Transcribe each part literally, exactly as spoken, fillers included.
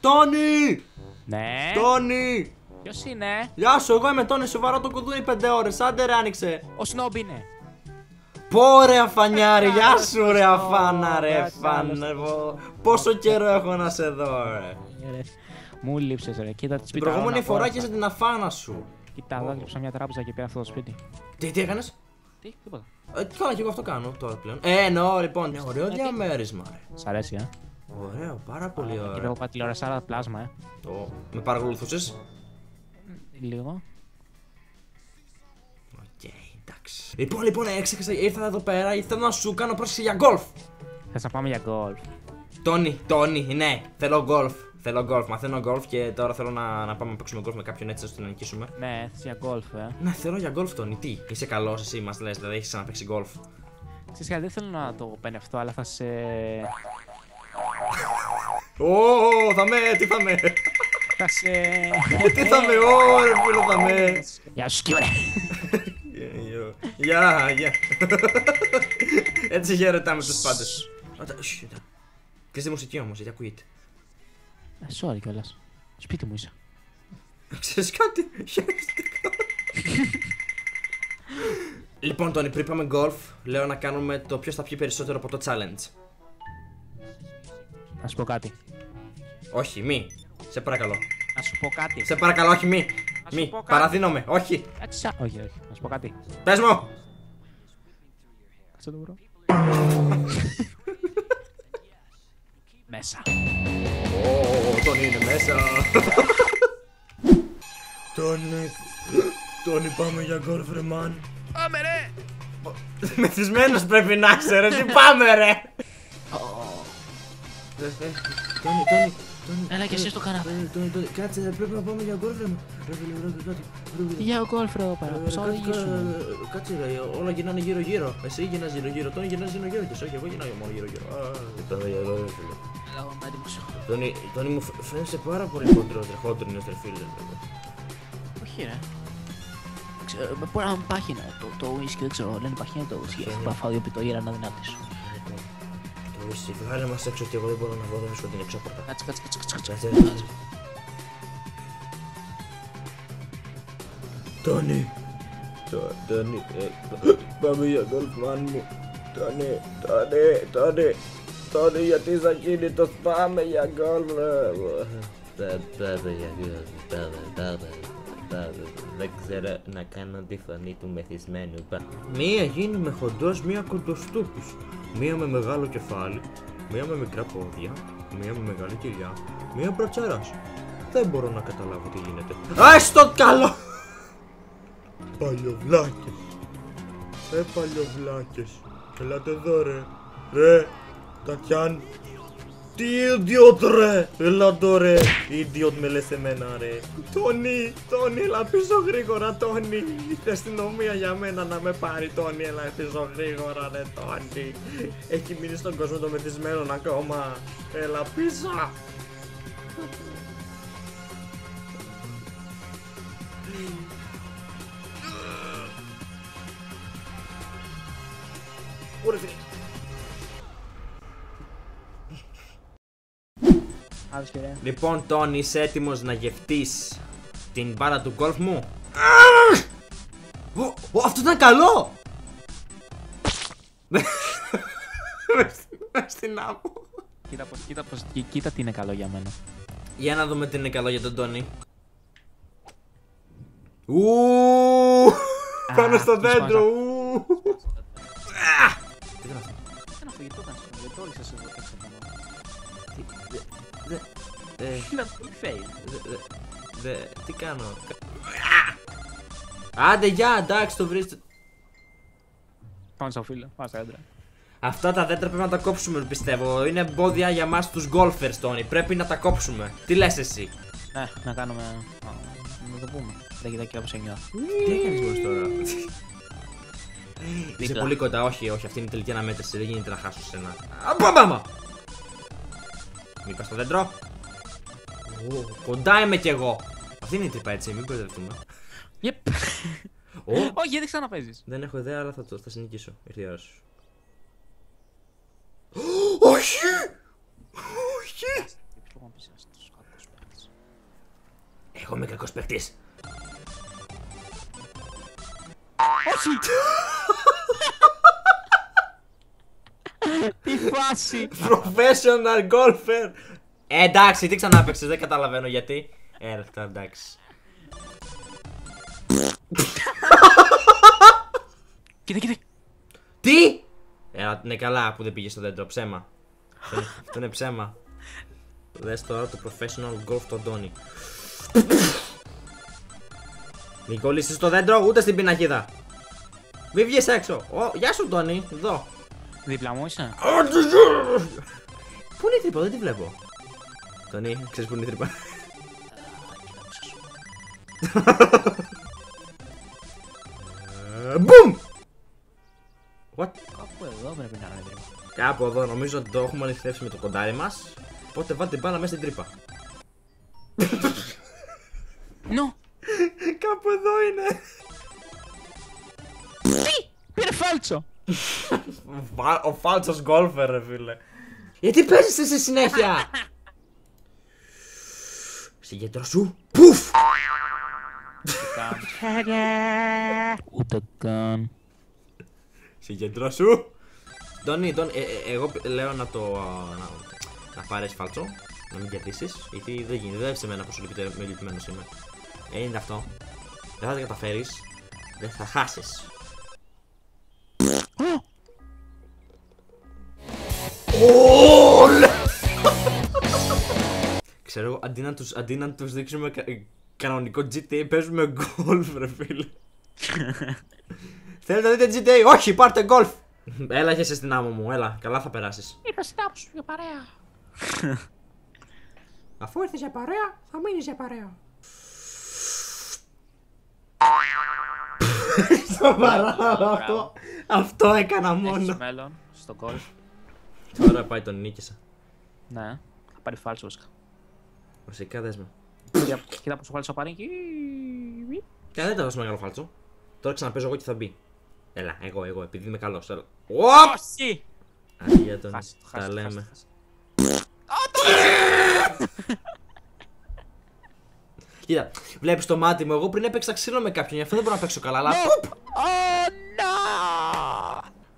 Τόνι! Ναι. Τόνι! Ποιος είναι? Γεια σου, εγώ είμαι Τόνι, σου βαρώ το κουδούνι πέντε ώρες. Άντε ρε, άνοιξε. Ο Σνόμπ είναι. Πω ρε αφανιάρη, γεια Καλώς σου ρε το αφάνα ρε Καλώς φάνε. το Πόσο καιρό έχω να σε δω ρε. Μου λείψες ρε, κοίτα τις Την πιταγόνα προηγούμενη φορά αγόρασα. και την αφάνα σου. Κοίτα, δάκρυψα μια τράπεζα και πήρα αυτό το σπίτι. Τι, τι έκανες? Τι, τίποτα. Ε, καλά, και εγώ αυτό κάνω τώρα πλέον. Ε, εννοώ λοιπόν. Ναι, ωραίο διαμέρισμα ρε. Σ' αρέσει, ε. Ωραίο, πάρα πολύ Και ωραίο. βλέπω πάει τηλεόραση πλάσμα, ε. Το... Με παρακολουθούσες? Λίγο. Οκ, εντάξει. Λοιπόν, λοιπόν, έξεξα, ήρθα εδώ πέρα, ήρθα να σου κάνω πρόσκληση για γκολφ. Θες να πάμε για γκολφ? Τόνι, Τόνι, ναι, θέλω γκολφ. Θέλω γκολφ, μαθαίνω γκολφ και τώρα θέλω να, να πάμε να παίξουμε γκολφ με κάποιον έτσι ώστε να νικήσουμε. Ναι, θες για γκολφ, ε. Ναι, θέλω για γκολφ, Τόνι. Τι, είσαι καλός εσύ, μας λες, δηλαδή έχεις ξαναπαίξει γκολφ. Ξέρεις κάτι, δεν θέλω να το πενευτώ, αλλά θα σε... Ω, θα με, τι θα με. Θα σε... Τι θα με, ω, ρε φίλο, θα με. Γεια σου, κύριε. Γεια, γεια. Έτσι χαιρετάμε τους πάντες. Κλείστε μουσική όμως, γιατί ακούγεται. Ε, sorry κιόλας. Σπίτι μου είσαι. Ξέρεις κάτι, χαιρετικά. Λοιπόν, Τόνι, πριν πάμε γκολφ, λέω να κάνουμε το ποιος θα πιει περισσότερο από το challenge. Να σου πω κάτι. Όχι, μη. Σε παρακαλώ. Να σου πω κάτι. Σε παρακαλώ, όχι, μη. σου Μη. πω κάτι. Παραδίνομαι, όχι. Έτσι, όχι, όχι. Να σου πω κάτι. Πες μου. Κάτσε το βρω. Μέσα. Ω, Τόνι είναι μέσα. Τόνι. Τόνι, πάμε για γκολφ, ρε μαν. Πάμε ρε! Μεθυσμένος πρέπει να είσαι, ρε. Τι πάμε, ρε. Τόνι, Τόνι. Έλα και εσύ στο καναπέ. Τόνι, Τόνι, κάτσε, πρέπει να πάμε για γκολφ, ρε. Ρε, φίλε, ρε, κάτι. Για γκολφ ρε εδώ πέρα. Πώς θα οδηγήσουμε? Κάτσε, ρε, όλα γυρνάνε γύρω-γύρω. Εσύ γυρνάς γύρω-γύρω, Τόνι γυρνάς γύρω-γύρω. Και όχι, εγώ γυρνάω μόνο γύρω-γύρω. Τώρα για εδώ, ρε φίλε. Έλα, εγώ είμαι έτοιμος. Τόνι, Τόνι μου φαίνεσαι πάρα πολύ χοντρός, ρε, χόντρινος, ρε φίλε. Όχι ρε. Ξέρω, μπορεί να είναι πάχυνα το, το whisky, δεν ξέρω, λένε παχύνα το whisky. Έχω πάει φάω δύο πιτόγυρα να δυνάτης. Το whisky, βγάλε μας έξω και εγώ δεν μπορώ να βγω, δεν βρίσκω την εξώπορτα. Κάτσε, κάτσε, κάτσε, κάτσε. Κάτσε, ρε. Τόνι. Τόνι, πάμε για γκολφ, μάν μου. Τόνι, Τόνι, Τόνι. Τόνι, γιατί είσαι ακίνητος, πάμε για γκολφ, ρε. Πάμε για γκολφ, πάμε, πάμε. Δεν ξέρω να κάνω τη φωνή του μεθυσμένου. Μία γίνομαι χοντρός, μία κοντοστούπης. Μία με μεγάλο κεφάλι, μία με μικρά πόδια, μία με μεγάλη κοιλιά, μία μπρατσάρας. Δεν μπορώ να καταλάβω τι γίνεται. Άι στο καλό! Παλιοβλάκες. Ε, παλιοβλάκες. Ελάτε εδώ, ρε. Ρε, Τατιάν. Τι idiot, ρε. Έλα το, ρε. Idiot με λες εμένα, ρε. Τόνι, Τόνι, έλα πίσω γρήγορα, Τόνι. Ήρθε αστυνομία για μένα να με πάρει, Τόνι. Έλα πίσω γρήγορα, ρε, Τόνι. Έχει μείνει στον κόσμο το μεθυσμένον ακόμα. Έλα πίσω. Ωραία, φίλε. Λοιπόν, Τόνι, είσαι έτοιμος να γευτείς την μπάλα του γκολφ μου? Ω, αυτό ήταν καλό! Μες στην άμμο. Κοίτα πως, κοίτα πως, κοίτα τι είναι καλό για μένα. Για να δούμε τι είναι καλό για τον Τόνι. Ουουουου! Πάνω στο δέντρο, ουουουου! Τι ήταν αυτό? Ένα αυτό, γιατί το έκανες, γιατί το όλησες εδώ έξω από μόνο. Είναι πολύ fail. Δε, τι κάνω? Άντε, γεια, εντάξει, το βρίσκω. Πάμε στο φίλο, πάμε στα έντρα. Αυτά τα δέντρα πρέπει να τα κόψουμε, πιστεύω. Είναι εμπόδια για μας τους γκολφερς, Τόνι. Πρέπει να τα κόψουμε. Τι λες εσύ? Ναι, να κάνουμε. Να το πούμε. Δεν κοιτάει και όπως ένιωθω. Τι έκανες μόλις τώρα? Είσαι πολύ κοντά, όχι, όχι. Αυτή είναι η τελική αναμέτρηση. Δεν γίνεται να χάσω σένα. Αμπαμπαμα! Μην πας στο δέντρο. Κοντά είμαι κι εγώ. Αυτή είναι η τρύπα, έτσι, μην μπερδευτούμε. Yep. Όχι, γιατί ξαναπέζεις. Δεν έχω ιδέα, αλλά θα το θα συνεχίσω. Ήρθε η ώρα σου. Όχι! Όχι! Εγώ είμαι κακός παίκτης. Όχι! Τι φάση! Professional golfer! Ε, εντάξει, τι ξανά παίξες, δεν καταλαβαίνω γιατί. Ε, εντάξει. Κοίτα, κοίτα! Τι! Ε, είναι καλά που δεν πήγε στο δέντρο, ψέμα. Αυτό είναι ψέμα. Δες τώρα το professional golf του Αντώνη. Μην κολλήσεις στο δέντρο, ούτε στην πινακίδα. Μην βγεις έξω. Ω, γεια σου Τόνι, εδώ. Δίπλα μου είσαι. Πού είναι η τρύπα, δεν τη βλέπω. Τόνι, ξέρεις πού είναι η τρύπα. Μπουμ! What? Κάπου εδώ πρέπει να είναι τρύπα. Κάπου εδώ, νομίζω ότι το έχουμε αληθεύσει με το κοντάρι μας. Οπότε βάλτε την μπάλα μέσα στην τρύπα. Νο! Κάπου εδώ είναι. Τι! Πήρε φάλτσο! Ο φάλτσος γκόλφερ, ρε φίλε. Γιατί παίζεις εσύ συνέχεια. Συγκεντρώσου. Πουφ! Ούτε καν. Συγκεντρώσου. Ντόνι, Ντόνι, ε, ε, εγώ λέω να το. να, να πάρεις φάλτσο. Να μην κερδίσεις. Γιατί δεν γίνεται. Δεν σε μένα πόσο λυπημένος είμαι. Ε, είναι αυτό. Δεν θα τα καταφέρεις. Δεν θα χάσεις. Ξέρω εγώ, αντί να τους, αντί να τους δείξουμε κα, κανονικό τζι τι έι, παίζουμε γκολφ, ρε φίλε. Θέλετε να δείτε τζι τι έι, όχι, πάρτε γκολφ. Έλα και εσύ στην άμμο μου, έλα, καλά θα περάσεις. Ήρθα στην άμμο σου για παρέα. Αφού ήρθες για παρέα, θα μείνεις για παρέα. Σοβαρά, αυτό, αυτό έκανα μόνο. Έχεις μέλλον στο γκολφ. Τώρα πάει τον νίκησα. Ναι, θα πάρει φάλτσο βασικά. Βασικά δες με. Κοίτα πως το φάλτσο θα πάρει και... Και δεν ήταν τόσο μεγάλο φάλτσο. Τώρα ξαναπέζω εγώ και θα μπει. Έλα, εγώ, εγώ, επειδή είμαι καλός. Έλα. Όχι! Αγία τον, τα λέμε. Κοίτα, βλέπεις το μάτι μου, εγώ πριν έπαιξα ξύλο με κάποιον, γι' αυτό δεν μπορώ να παίξω καλά, αλλά... Oh no!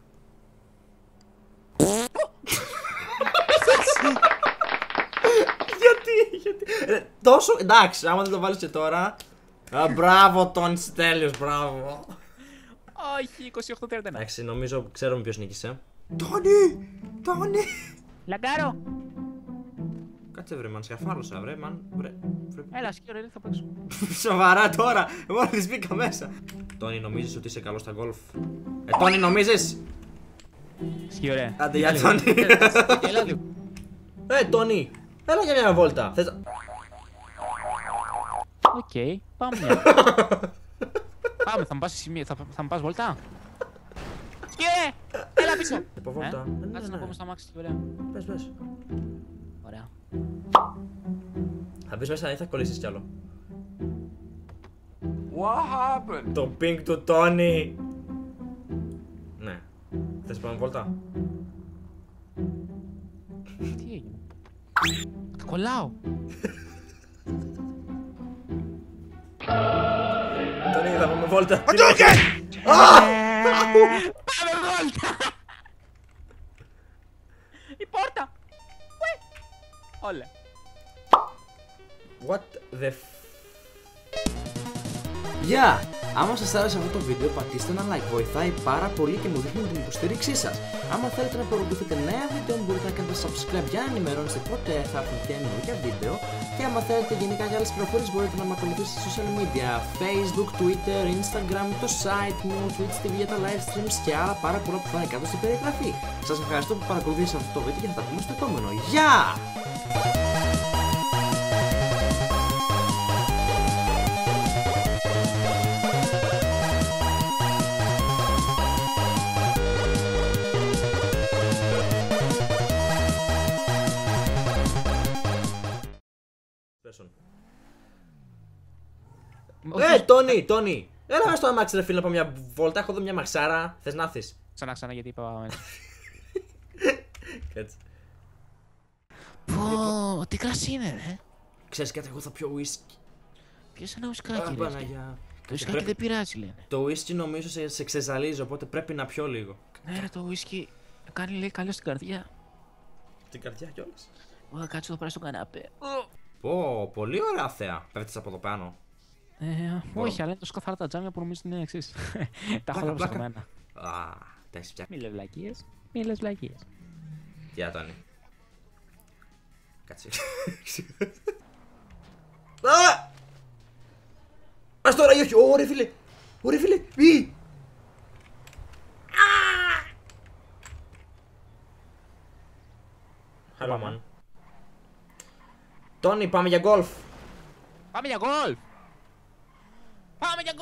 Γιατί, γιατί... Ε, τόσο, εντάξει, άμα δεν το βάλεις και τώρα... Α, μπράβο τον Στέλιος, μπράβο. Όχι, είκοσι οκτώ τριάντα ένα. Εντάξει, νομίζω ξέρουμε ποιος νίκησε. Τόνι! Τόνι! Λαγκάρο! Κάτσε βρε, μαν, σκαρφάλωσα, βρε, μαν, βρε. Έλα, σκύρο, δεν θα παίξω. Σοβαρά τώρα, μόλις μπήκα μέσα. Τόνι, νομίζεις ότι είσαι καλός στα γκολφ? Ε, Τόνι, νομίζεις? Σκύρο, ρε. Άντε, για Τόνι. Έλα λίγο. Ε, Τόνι, έλα για μια βόλτα. Θες... Οκ, πάμε μια. Πάμε, θα μου πας σημείο, θα, θα μου πας βολτά. Σκύρε, έλα πίσω. Από βόλτα. Ε, Κάτσε να πούμε στα μάξι, ωραία. Πες, πες. Ωραία. Θα μπεις μέσα ή θα κολλήσεις κι άλλο? What happened? Το pink του Τόνι. Ναι. Θες πάμε βόλτα? Τι έγινε? Τα κολλάω. Τόνι, θα πάμε βόλτα. Πάμε βόλτα! Η πόρτα! Όλα. What the f... Γεια! Άμα σας άρεσε αυτό το βίντεο, πατήστε ένα like, βοηθάει πάρα πολύ και μου δείχνει την υποστήριξή σας. Άμα θέλετε να παρακολουθείτε νέα βίντεο, μπορείτε να κάνετε subscribe για να ενημερώνεστε πότε θα έρθουν καινούργια βίντεο. Και άμα θέλετε γενικά για άλλες πληροφορίες, μπορείτε να με ακολουθήσετε στα social media, Facebook, Twitter, Instagram, το site μου, Twitch τι βι για τα live streams και άλλα πάρα πολλά που θα είναι κάτω στην περιγραφή. Σας ευχαριστώ που παρακολουθήσατε αυτό το βίντεο και θα τα πούμε στο επόμενο. Γεια! Ε, Τόνι, Τόνι! Έλα μέσα στο αμάξι ρε φίλε να πάω μια βόλτα, έχω εδώ μια μαξάρα. Θες να έρθεις? Ξανά ξανά γιατί είπα μέσα. Κάτσε. Πω, τι κρασί είναι ρε. Ξέρεις κάτι, εγώ θα πιω whisky. Πιες ένα ουσκάκι, ρε. Παναγιά. Το ουσκάκι δεν πειράζει, λένε. Το ουίσκι νομίζω σε, σε ξεζαλίζει, οπότε πρέπει να πιω λίγο. Ναι, ρε, το ουίσκι κάνει, λέει, καλό στην καρδιά. Την καρδιά κιόλας. Εγώ θα κάτσω εδώ πέρα στον καναπέ. Πω, πολύ ωραία θέα. Πέφτεις από εδώ πάνω. Ε, όχι, αλλά είναι τόσο καθαρά τα τζάμια που νομίζω είναι εξής. Τα έχω όλα ψαχμένα. Α, τα έχεις φτιάξει. Μη λες βλακίες, μη λες βλακίες. Γεια, Τόνι. Κάτσε. Α! Ας τώρα ή όχι. Ωρε φίλε. Ωρε φίλε. Μη. Hello man. Τόνι, πάμε για γκολφ. Πάμε για γκολφ!